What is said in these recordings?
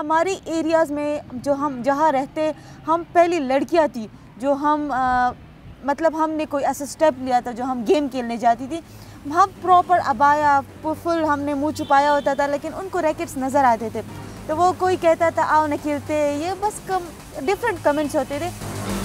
ہماری ایریاز میں جو ہم جہاں رہتے ہم پہلی لڑکیاں تھی جو ہم مطلب ہم نے کوئی ایسا سٹیپ لیا تھا جو ہم گیم کھیلنے جاتی تھی، ہم پراپر ابایا فل ہم نے منہ چھپایا ہوتا تھا، لیکن ان کو ریکٹس نظر آتے تھے تو وہ کوئی کہتا تھا آؤ نہ کھیلتے، یہ بس ڈفرینٹ کمنٹس ہوتے تھے۔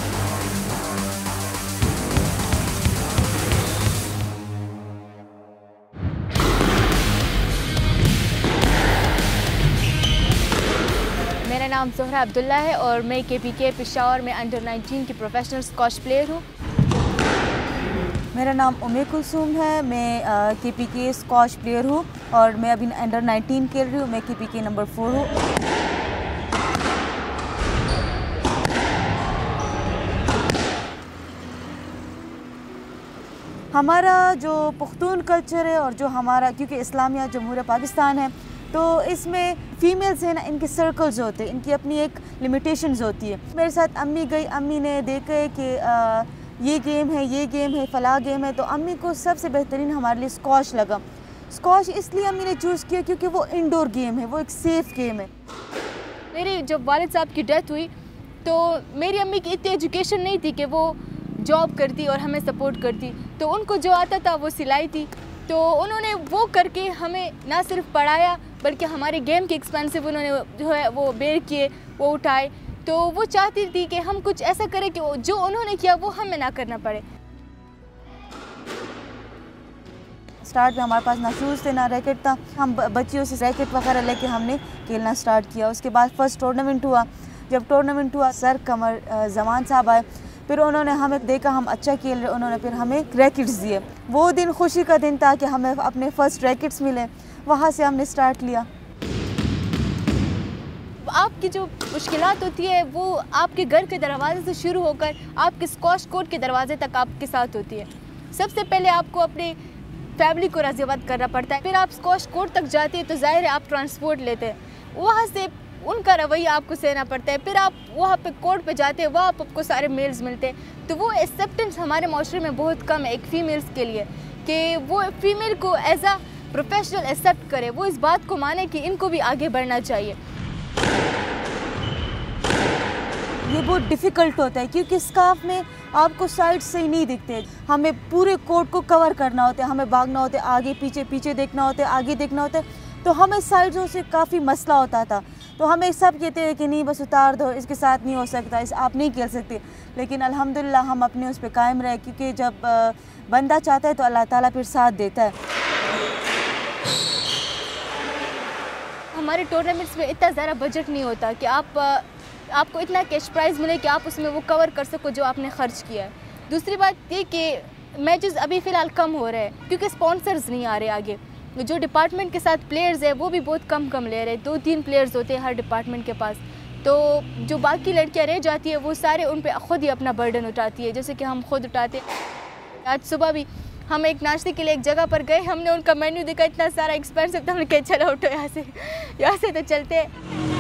میرا نام زہرا عبداللہ ہے اور میں کے پی کے پشاور میں انڈر 19 کی پروفیشنل اسکواش پلیئر ہوں۔ میرا نام کلثوم ہے، میں کے پی کے اسکواش پلیئر ہوں اور میں ابھی انڈر 19 کھیل رہی ہوں، میں کے پی کے نمبر 4 ہوں۔ ہمارا جو پختون کلچر ہے اور جو ہمارا کیونکہ اسلامیہ جمہوریہ پاکستان ہے تو اس میں فیمیلز ہیں نا، ان کے سرکلز ہوتے ہیں، ان کی اپنی ایک لمیٹیشنز ہوتی ہے۔ میرے ساتھ امی گئی، امی نے دیکھا ہے کہ یہ گیم ہے فلاں گیم ہے، تو امی کو سب سے بہترین ہمارے لیے اسکواش لگا۔ اسکواش اس لیے امی نے چوز کیا کیونکہ وہ انڈور گیم ہے، وہ ایک سیف گیم ہے۔ میری جب والد صاحب کی ڈیتھ ہوئی تو میری امی کی اتنی ایجوکیشن نہیں تھی کہ وہ جاب کرتی اور ہمیں سپورٹ کرتی، تو ان کو جو آتا تھا وہ سلائی تھی، تو انہوں نے وہ کر کے ہمیں نہ صرف پڑھایا بلکہ ہمارے گیم کے ایکسپینسو انہوں نے جو ہے وہ بیئر کیے، وہ اٹھائے، تو وہ چاہتی تھی کہ ہم کچھ ایسا کریں کہ جو انہوں نے کیا وہ ہمیں نہ کرنا پڑے۔ اسٹارٹ میں ہمارے پاس نہ شوز تھے نہ ریکٹ تھا، ہم بچیوں سے ریکٹ وغیرہ لے کے ہم نے کھیلنا اسٹارٹ کیا۔ اس کے بعد فرسٹ ٹورنامنٹ ہوا، جب ٹورنامنٹ ہوا سر قمر زمان صاحب آئے، پھر انہوں نے ہمیں دیکھا ہم اچھا کھیل رہے، انہوں نے پھر ہمیں ریکٹس دیے۔ وہ دن خوشی کا دن تھا کہ ہمیں اپنے فرسٹ ریکٹس ملے، وہاں سے ہم نے اسٹارٹ لیا۔ آپ کی جو مشکلات ہوتی ہے وہ آپ کے گھر کے دروازے سے شروع ہو کر آپ کے اسکواش کورٹ کے دروازے تک آپ کے ساتھ ہوتی ہے۔ سب سے پہلے آپ کو اپنے فیملی کو راضی آباد کرنا پڑتا ہے، پھر آپ اسکواش کورٹ تک جاتے ہیں تو ظاہر ہے آپ ٹرانسپورٹ لیتے ہیں، وہاں سے ان کا رویہ آپ کو سہنا پڑتا ہے، پھر آپ وہاں پہ کورٹ پہ جاتے ہیں، وہاں آپ کو سارے میلز ملتے ہیں، تو وہ ایکسیپٹنس ہمارے معاشرے میں بہت کم ہے ایک فیمیلز کے لیے، کہ وہ فیمیل کو ایز اے پروفیشنل ایکسیپٹ کرے، وہ اس بات کو مانے کہ ان کو بھی آگے بڑھنا چاہیے۔ یہ بہت ڈیفیکلٹ ہوتا ہے کیونکہ اسکارف میں آپ کو سائڈ سے ہی نہیں دکھتے، ہمیں پورے کورٹ کو کور کرنا ہوتا ہے، ہمیں بھاگنا ہوتا ہے، آگے پیچھے دیکھنا ہوتا ہے، آگے دیکھنا ہوتا ہے، تو ہمیں سائڈوں سے کافی مسئلہ ہوتا تھا، تو ہمیں سب کہتے ہیں کہ نہیں بس اتار دو، اس کے ساتھ نہیں ہو سکتا، آپ نہیں کھیل سکتے، لیکن الحمدللہ ہم اپنے اس پہ قائم رہے کیونکہ جب بندہ چاہتا ہے تو اللہ تعالیٰ پھر ساتھ دیتا ہے۔ ہمارے ٹورنامنٹس میں اتنا زیادہ بجٹ نہیں ہوتا کہ آپ کو اتنا کیش پرائز ملے کہ آپ اس میں وہ کور کر سکو جو آپ نے خرچ کیا ہے۔ دوسری بات یہ کہ میچز ابھی فی الحال کم ہو رہے ہیں کیونکہ اسپانسرز نہیں آ رہے آگے، جو ڈپارٹمنٹ کے ساتھ پلیئرز ہیں وہ بھی بہت کم لے رہے ہیں، 2-3 پلیئرز ہوتے ہیں ہر ڈپارٹمنٹ کے پاس، تو جو باقی لڑکیاں رہ جاتی ہیں وہ سارے ان پہ خود ہی اپنا برڈن اٹھاتی ہے، جیسے کہ ہم خود اٹھاتے ہیں۔ آج صبح بھی ہم ایک ناشتے کے لیے ایک جگہ پر گئے، ہم نے ان کا مینیو دیکھا اتنا سارا ایکسپینسو تھا، ہم نے کہا چلو اٹھو یہاں سے تو چلتے ہیں۔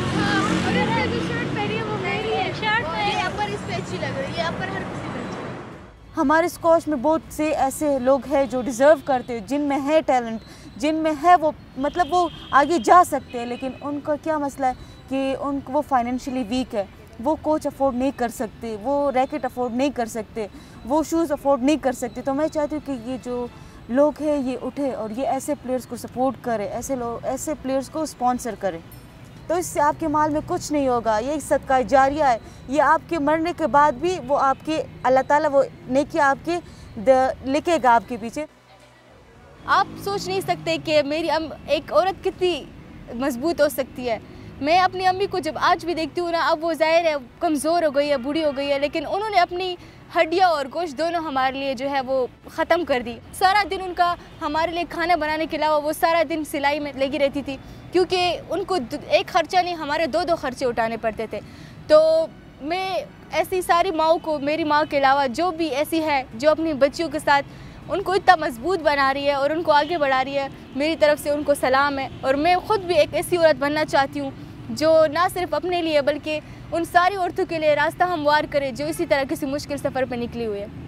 ہمارے اسکواش میں بہت سے ایسے لوگ ہیں جو ڈیزرو کرتے ہیں، جن میں ہے ٹیلنٹ، جن میں ہے وہ مطلب وہ آگے جا سکتے ہیں، لیکن ان کا کیا مسئلہ ہے کہ وہ فائنینشلی ویک ہے، وہ کوچ افورڈ نہیں کر سکتے، وہ ریکٹ افورڈ نہیں کر سکتے، وہ شوز افورڈ نہیں کر سکتے، تو میں چاہتی ہوں کہ یہ جو لوگ ہیں یہ اٹھے اور یہ ایسے پلیئرز کو سپورٹ کرے، ایسے پلیئرز کو اسپانسر کرے، تو اس سے آپ کے مال میں کچھ نہیں ہوگا، یہ صدقہ جاریہ ہے، یہ آپ کے مرنے کے بعد بھی وہ آپ کے اللہ تعالیٰ وہ نیکی آپ کے لکھے گا آپ کے پیچھے۔ آپ سوچ نہیں سکتے کہ میری ایک عورت کتنی مضبوط ہو سکتی ہے۔ میں اپنی امی کو جب آج بھی دیکھتی ہوں نا، اب وہ ظاہر ہے کمزور ہو گئی ہے، بوڑھی ہو گئی ہے، لیکن انہوں نے اپنی ہڈیاں اور گوشت دونوں ہمارے لیے جو ہے وہ ختم کر دی۔ سارا دن ان کا ہمارے لیے کھانا بنانے کے علاوہ وہ سارا دن سلائی میں لگی رہتی تھی، کیونکہ ان کو ایک خرچہ نہیں ہمارے 2 خرچے اٹھانے پڑتے تھے۔ تو میں ایسی ساری ماؤں کو، میری ماں کے علاوہ جو بھی ایسی ہے جو اپنی بچیوں کے ساتھ ان کو اتنا مضبوط بنا رہی ہے اور ان کو آگے بڑھا رہی ہے، میری طرف سے ان کو سلام ہے، اور میں خود بھی ایک ایسی عورت بننا چاہتی ہوں جو نہ صرف اپنے لیے بلکہ ان ساری عورتوں کے لیے راستہ ہموار کرے جو اسی طرح کسی مشکل سفر پہ نکلی ہوئی ہے۔